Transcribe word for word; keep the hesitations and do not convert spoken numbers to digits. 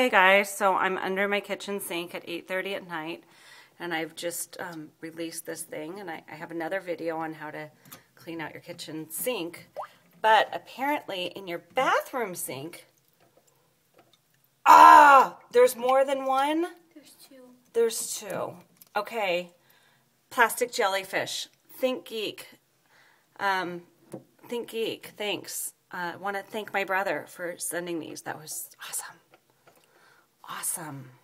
Hey guys, so I'm under my kitchen sink at eight thirty at night, and I've just um, released this thing, and I, I have another video on how to clean out your kitchen sink. But apparently in your bathroom sink, ah, there's more than one? There's two. There's two. Okay. Plastic jellyfish. Think Geek. Um, Think Geek, thanks. I uh, want to thank my brother for sending these. That was awesome. Awesome.